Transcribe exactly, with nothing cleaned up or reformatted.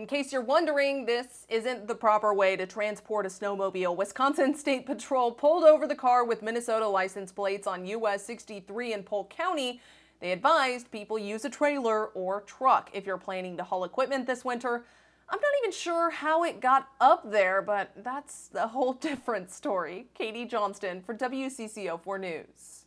In case you're wondering, this isn't the proper way to transport a snowmobile. Wisconsin State Patrol pulled over the car with Minnesota license plates on U S sixty-three in Polk County. They advised people use a trailer or truck if you're planning to haul equipment this winter. I'm not even sure how it got up there, but that's a whole different story. Katie Johnston for W C C O four News.